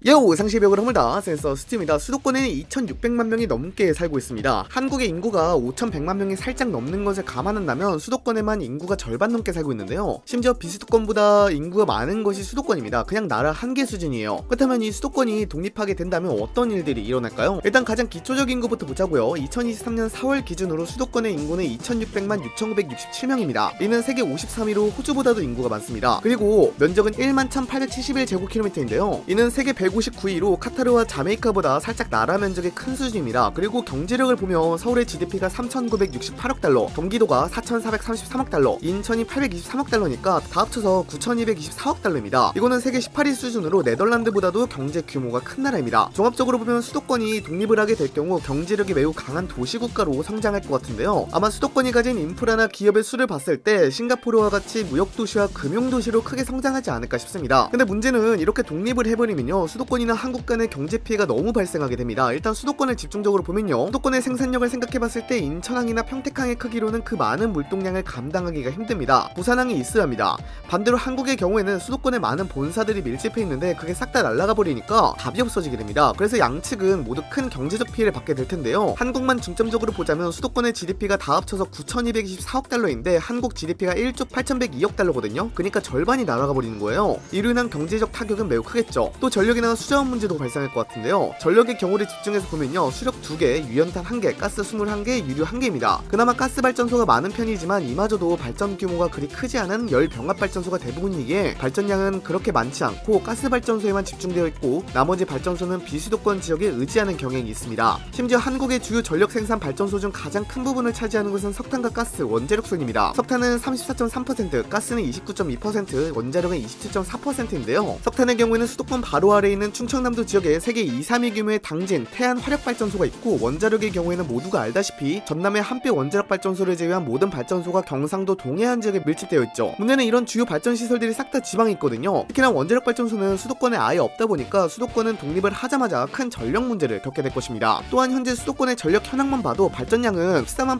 상시벽을 허물다 센서 스팀이다. 수도권에는 2600만 명이 넘게 살고 있습니다. 한국의 인구가 5100만 명이 살짝 넘는 것을 감안한다면 수도권에만 인구가 절반 넘게 살고 있는데요. 심지어 비수도권보다 인구가 많은 것이 수도권입니다. 그냥 나라 한 개 수준이에요. 그렇다면 이 수도권이 독립하게 된다면 어떤 일들이 일어날까요? 일단 가장 기초적인 것부터 보자고요. 2023년 4월 기준으로 수도권의 인구는 2600만 6967명입니다. 이는 세계 53위로 호주보다도 인구가 많습니다. 그리고 면적은 1만 1871제곱킬로미터인데요. 이는 세계 159위로 카타르와 자메이카보다 살짝 나라 면적이 큰 수준입니다. 그리고 경제력을 보면 서울의 GDP가 3,968억 달러, 경기도가 4,433억 달러, 인천이 823억 달러니까 다 합쳐서 9,224억 달러입니다. 이거는 세계 18위 수준으로 네덜란드보다도 경제 규모가 큰 나라입니다. 종합적으로 보면 수도권이 독립을 하게 될 경우 경제력이 매우 강한 도시국가로 성장할 것 같은데요. 아마 수도권이 가진 인프라나 기업의 수를 봤을 때 싱가포르와 같이 무역도시와 금융도시로 크게 성장하지 않을까 싶습니다. 근데 문제는 이렇게 독립을 해버리면요, 수도권이나 한국 간의 경제 피해가 너무 발생하게 됩니다. 일단 수도권을 집중적으로 보면요, 수도권의 생산력을 생각해봤을 때 인천항이나 평택항의 크기로는 그 많은 물동량을 감당하기가 힘듭니다. 부산항이 있어야 합니다. 반대로 한국의 경우에는 수도권에 많은 본사들이 밀집해 있는데 그게 싹 다 날아가 버리니까 답이 없어지게 됩니다. 그래서 양측은 모두 큰 경제적 피해를 받게 될 텐데요. 한국만 중점적으로 보자면 수도권의 GDP가 다 합쳐서 9,224억 달러인데 한국 GDP가 1조 8,102억 달러거든요. 그러니까 절반이 날아가 버리는 거예요. 이로 인한 경제적 타격은 매우 크겠죠. 또 전력이나 수자원 문제도 발생할 것 같은데요. 전력의 경우를 집중해서 보면요, 수력 2개, 유연탄 1개, 가스 21개, 유류 1개입니다. 그나마 가스 발전소가 많은 편이지만 이마저도 발전 규모가 그리 크지 않은 열 병합 발전소가 대부분이기에 발전량은 그렇게 많지 않고 가스 발전소에만 집중되어 있고 나머지 발전소는 비수도권 지역에 의지하는 경향이 있습니다. 심지어 한국의 주요 전력 생산 발전소 중 가장 큰 부분을 차지하는 것은 석탄과 가스, 원자력선입니다. 석탄은 34.3%, 가스는 29.2%, 원자력은 27.4%인데요. 석탄의 경우에는 수도권 바로 아래에 있는 충청남도 지역에 세계 2, 3위 규모의 당진, 태안 화력발전소가 있고, 원자력의 경우에는 모두가 알다시피 전남의 한빛 원자력발전소를 제외한 모든 발전소가 경상도 동해안 지역에 밀집되어 있죠. 문제는 이런 주요 발전시설들이 싹 다 지방에 있거든요. 특히나 원자력발전소는 수도권에 아예 없다 보니까 수도권은 독립을 하자마자 큰 전력 문제를 겪게 될 것입니다. 또한 현재 수도권의 전력 현황만 봐도 발전량은 14만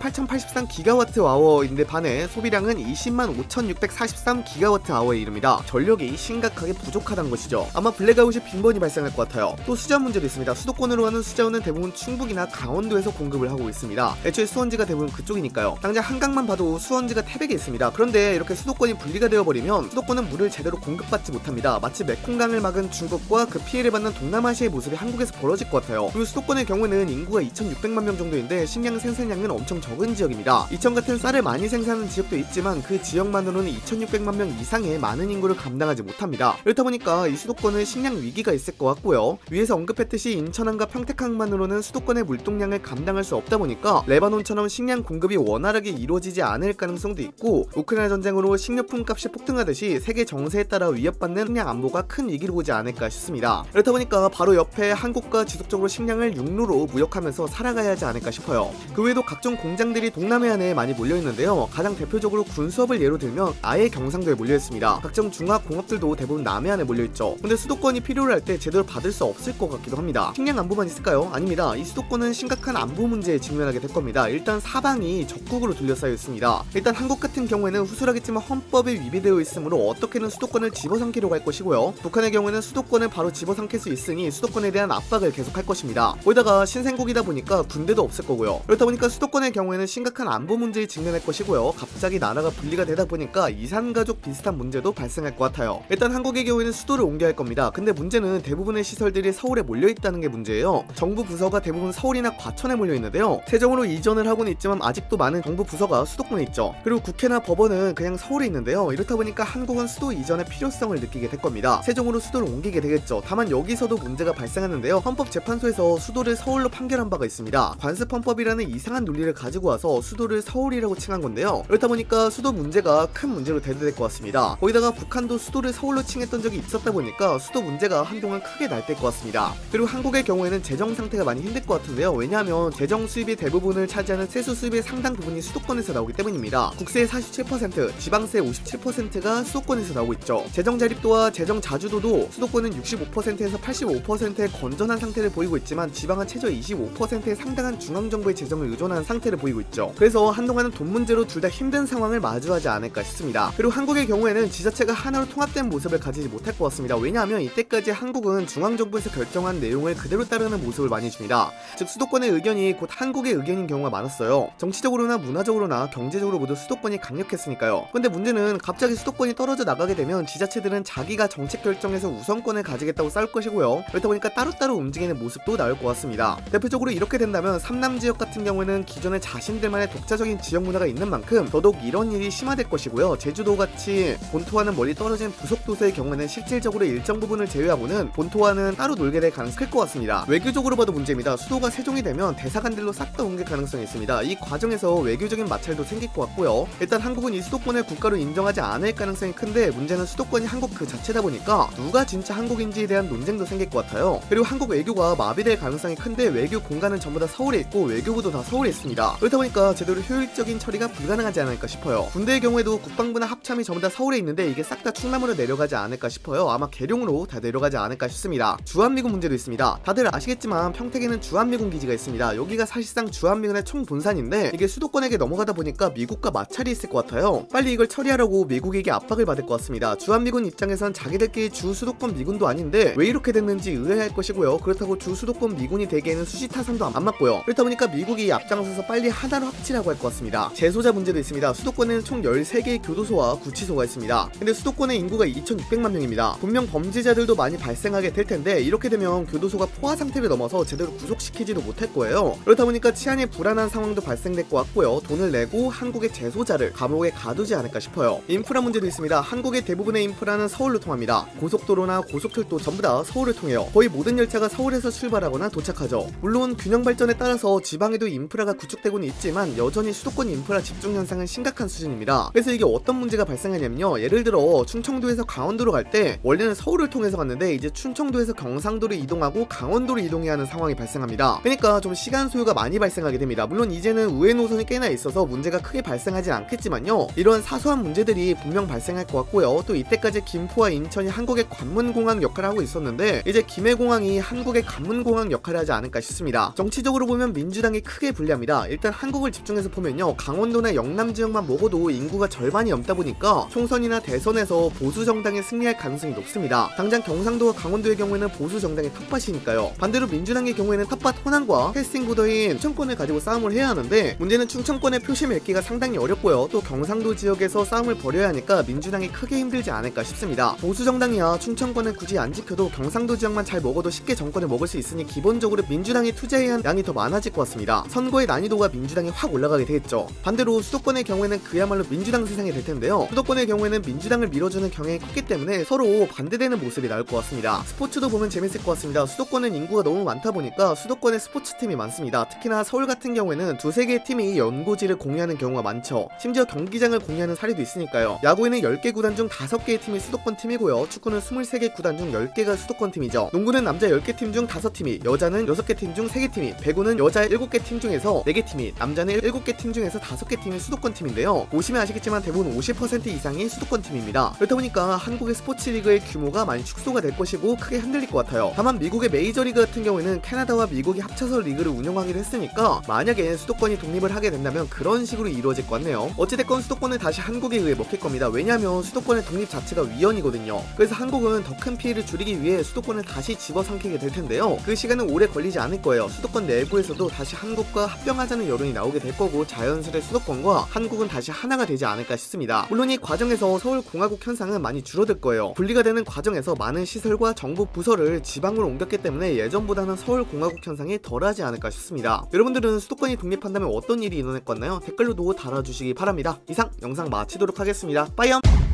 8,083GWh인데 반해 소비량은 20만 5,643GWh에 이릅니다. 전력이 심각하게 부족하다는 것이죠. 아마 블랙아웃이 빈번히 발생할 것 같아요. 또 수자원 문제도 있습니다. 수도권으로 가는 수자원은 대부분 충북이나 강원도에서 공급을 하고 있습니다. 애초에 수원지가 대부분 그쪽이니까요. 당장 한강만 봐도 수원지가 태백에 있습니다. 그런데 이렇게 수도권이 분리가 되어버리면 수도권은 물을 제대로 공급받지 못합니다. 마치 메콩강을 막은 중국과 그 피해를 받는 동남아시아의 모습이 한국에서 벌어질 것 같아요. 그리고 수도권의 경우에는 인구가 2,600만 명 정도인데 식량 생산량은 엄청 적은 지역입니다. 이천 같은 쌀을 많이 생산하는 지역도 있지만 그 지역만으로는 2,600만 명 이상의 많은 인구를 감당하지 못합니다. 그렇다 보니까 이 수도권은 식량 위기가 있을 것 같고요. 위에서 언급했듯이 인천항과 평택항만으로는 수도권의 물동량을 감당할 수 없다 보니까 레바논처럼 식량 공급이 원활하게 이루어지지 않을 가능성도 있고, 우크라이나 전쟁으로 식료품 값이 폭등하듯이 세계 정세에 따라 위협받는 식량 안보가 큰 위기로 오지 않을까 싶습니다. 그렇다 보니까 바로 옆에 한국과 지속적으로 식량을 육로로 무역하면서 살아가야 하지 않을까 싶어요. 그 외에도 각종 공장들이 동남해안에 많이 몰려있는데요. 가장 대표적으로 군수업을 예로 들면 아예 경상도에 몰려있습니다. 각종 중화공업들도 대부분 남해안에 몰려있죠. 근데 수도권이 필요로 할 때 제대로 받을 수 없을 것 같기도 합니다. 식량 안보만 있을까요? 아닙니다. 이 수도권은 심각한 안보 문제에 직면하게 될 겁니다. 일단 사방이 적국으로 둘러싸여 있습니다. 일단 한국 같은 경우에는 후술하겠지만 헌법에 위배되어 있으므로 어떻게든 수도권을 집어삼키려고 할 것이고요. 북한의 경우에는 수도권을 바로 집어삼킬 수 있으니 수도권에 대한 압박을 계속할 것입니다. 거기다가 신생국이다 보니까 군대도 없을 거고요. 그렇다 보니까 수도권의 경우에는 심각한 안보 문제에 직면할 것이고요. 갑자기 나라가 분리가 되다 보니까 이산가족 비슷한 문제도 발생할 것 같아요. 일단 한국의 경우에는 수도를 옮겨야 할 겁니다. 근데 문제는 대부분의 시설들이 서울에 몰려있다는 게 문제예요. 정부 부서가 대부분 서울이나 과천에 몰려있는데요. 세종으로 이전을 하고는 있지만 아직도 많은 정부 부서가 수도권에 있죠. 그리고 국회나 법원은 그냥 서울에 있는데요. 이렇다 보니까 한국은 수도 이전의 필요성을 느끼게 될 겁니다. 세종으로 수도를 옮기게 되겠죠. 다만 여기서도 문제가 발생하는데요. 헌법재판소에서 수도를 서울로 판결한 바가 있습니다. 관습헌법이라는 이상한 논리를 가지고 와서 수도를 서울이라고 칭한 건데요. 그렇다 보니까 수도 문제가 큰 문제로 대두될 것 같습니다. 거기다가 북한도 수도를 서울로 칭했던 적이 있었다 보니까 수도 문제가 한동안 크게 날뛸 것 같습니다. 그리고 한국의 경우에는 재정 상태가 많이 힘들 것 같은데요. 왜냐하면 재정 수입의 대부분을 차지하는 세수 수입의 상당 부분이 수도권에서 나오기 때문입니다. 국세의 47%, 지방세의 57%가 수도권에서 나오고 있죠. 재정 자립도와 재정 자주도도 수도권은 65%에서 85%의 건전한 상태를 보이고 있지만 지방은 최저 25%의 상당한 중앙정부의 재정을 의존한 상태를 보이고 있죠. 그래서 한동안은 돈 문제로 둘 다 힘든 상황을 마주하지 않을까 싶습니다. 그리고 한국의 경우에는 지자체가 하나로 통합된 모습을 가지지 못할 것 같습니다. 왜냐하면 이때까지 한국 한국은 중앙정부에서 결정한 내용을 그대로 따르는 모습을 많이 줍니다. 즉 수도권의 의견이 곧 한국의 의견인 경우가 많았어요. 정치적으로나 문화적으로나 경제적으로 모두 수도권이 강력했으니까요. 근데 문제는 갑자기 수도권이 떨어져 나가게 되면 지자체들은 자기가 정책 결정에서 우선권을 가지겠다고 싸울 것이고요. 그렇다 보니까 따로따로 움직이는 모습도 나올 것 같습니다. 대표적으로 이렇게 된다면 삼남 지역 같은 경우에는 기존에 자신들만의 독자적인 지역 문화가 있는 만큼 더더욱 이런 일이 심화될 것이고요. 제주도같이 본토와는 멀리 떨어진 부속도서의 경우에는 실질적으로 일정 부분을 제외하고는 본토와는 따로 놀게 될 가능성이 클 것 같습니다. 외교적으로 봐도 문제입니다. 수도가 세종이 되면 대사관들로 싹 다 옮길 가능성이 있습니다. 이 과정에서 외교적인 마찰도 생길 것 같고요. 일단 한국은 이 수도권을 국가로 인정하지 않을 가능성이 큰데 문제는 수도권이 한국 그 자체다 보니까 누가 진짜 한국인지에 대한 논쟁도 생길 것 같아요. 그리고 한국 외교가 마비될 가능성이 큰데 외교 공간은 전부 다 서울에 있고 외교부도 다 서울에 있습니다. 그렇다 보니까 제대로 효율적인 처리가 불가능하지 않을까 싶어요. 군대의 경우에도 국방부나 합참이 전부 다 서울에 있는데 이게 싹 다 충남으로 내려가지 않을까 싶어요. 아마 계룡으로 다 내려가지 않을까 싶습니다. 주한미군 문제도 있습니다. 다들 아시겠지만 평택에는 주한미군 기지가 있습니다. 여기가 사실상 주한미군의 총본산인데 이게 수도권에게 넘어가다 보니까 미국과 마찰이 있을 것 같아요. 빨리 이걸 처리하라고 미국에게 압박을 받을 것 같습니다. 주한미군 입장에선 자기들끼리 주 수도권 미군도 아닌데 왜 이렇게 됐는지 의아해할 것이고요. 그렇다고 주 수도권 미군이 되기에는 수시타산도 안 맞고요. 그렇다 보니까 미국이 앞장서서 빨리 하나로 합치라고 할 것 같습니다. 재소자 문제도 있습니다. 수도권에는 총 13개의 교도소와 구치소가 있습니다. 근데 수도권의 인구가 2,600만 명입니다. 분명 범죄자들도 많이 발생하게 될 텐데 이렇게 되면 교도소가 포화 상태를 넘어서 제대로 구속시키지도 못할 거예요. 그렇다 보니까 치안이 불안한 상황도 발생될 것 같고요. 돈을 내고 한국의 재소자를 감옥에 가두지 않을까 싶어요. 인프라 문제도 있습니다. 한국의 대부분의 인프라는 서울로 통합니다. 고속도로나 고속철도 전부 다 서울을 통해요. 거의 모든 열차가 서울에서 출발하거나 도착하죠. 물론 균형 발전에 따라서 지방에도 인프라가 구축되고는 있지만 여전히 수도권 인프라 집중 현상은 심각한 수준입니다. 그래서 이게 어떤 문제가 발생하냐면요. 예를 들어 충청도에서 강원도로 갈 때 원래는 서울을 통해서 갔는데 이제 충청도에서 경상도로 이동하고 강원도로 이동해야 하는 상황이 발생합니다. 그러니까 좀 시간 소요가 많이 발생하게 됩니다. 물론 이제는 우회 노선이 꽤나 있어서 문제가 크게 발생하지 않겠지만요. 이런 사소한 문제들이 분명 발생할 것 같고요. 또 이때까지 김포와 인천이 한국의 관문공항 역할을 하고 있었는데 이제 김해공항이 한국의 관문공항 역할을 하지 않을까 싶습니다. 정치적으로 보면 민주당이 크게 불리합니다. 일단 한국을 집중해서 보면요. 강원도나 영남 지역만 먹어도 인구가 절반이 넘다 보니까 총선이나 대선에서 보수 정당이 승리할 가능성이 높습니다. 당장 경상도와 강원도의 경우에는 보수 정당의 텃밭이니까요. 반대로 민주당의 경우에는 텃밭 호남과 캐스팅 보더인 충청권을 가지고 싸움을 해야 하는데 문제는 충청권의 표심 읽기가 상당히 어렵고요. 또 경상도 지역에서 싸움을 벌여야 하니까 민주당이 크게 힘들지 않을까 싶습니다. 보수 정당이야 충청권을 굳이 안 지켜도 경상도 지역만 잘 먹어도 쉽게 정권을 먹을 수 있으니 기본적으로 민주당이 투자해야 하는 양이 더 많아질 것 같습니다. 선거의 난이도가 민주당이 확 올라가게 되겠죠. 반대로 수도권의 경우에는 그야말로 민주당 세상이 될 텐데요. 수도권의 경우에는 민주당을 밀어주는 경향이 컸기 때문에 서로 반대되는 모습이 나올 것 같습니다. 스포츠도 보면 재밌을 것 같습니다. 수도권은 인구가 너무 많다 보니까 수도권에 스포츠팀이 많습니다. 특히나 서울 같은 경우에는 두세 개의 팀이 연고지를 공유하는 경우가 많죠. 심지어 경기장을 공유하는 사례도 있으니까요. 야구에는 10개 구단 중 5개의 팀이 수도권 팀이고요. 축구는 23개 구단 중 10개가 수도권 팀이죠. 농구는 남자 10개 팀 중 5팀이, 여자는 6개 팀 중 3개 팀이, 배구는 여자 7개 팀 중에서 4개 팀이, 남자는 7개 팀 중에서 5개 팀이 수도권 팀인데요. 보시면 아시겠지만 대부분 50% 이상이 수도권 팀입니다. 그렇다 보니까 한국의 스포츠 리그의 규모가 많이 축소가 될 것이고 크게 흔들릴 것 같아요. 다만 미국의 메이저리그 같은 경우에는 캐나다와 미국이 합쳐서 리그를 운영하기로 했으니까 만약에 수도권이 독립을 하게 된다면 그런 식으로 이루어질 것 같네요. 어찌됐건 수도권은 다시 한국에 의해 먹힐 겁니다. 왜냐하면 수도권의 독립 자체가 위헌이거든요. 그래서 한국은 더 큰 피해를 줄이기 위해 수도권을 다시 집어삼키게 될 텐데요. 그 시간은 오래 걸리지 않을 거예요. 수도권 내부에서도 다시 한국과 합병하자는 여론이 나오게 될 거고 자연스레 수도권과 한국은 다시 하나가 되지 않을까 싶습니다. 물론 이 과정에서 서울공화국 현상은 많이 줄어들 거예요. 분리가 되는 과정에서 많은 시설과 정부 부서를 지방으로 옮겼기 때문에 예전보다는 서울공화국 현상이 덜하지 않을까 싶습니다. 여러분들은 수도권이 독립한다면 어떤 일이 일어날 것 같나요? 댓글로도 달아주시기 바랍니다. 이상 영상 마치도록 하겠습니다. 빠이염!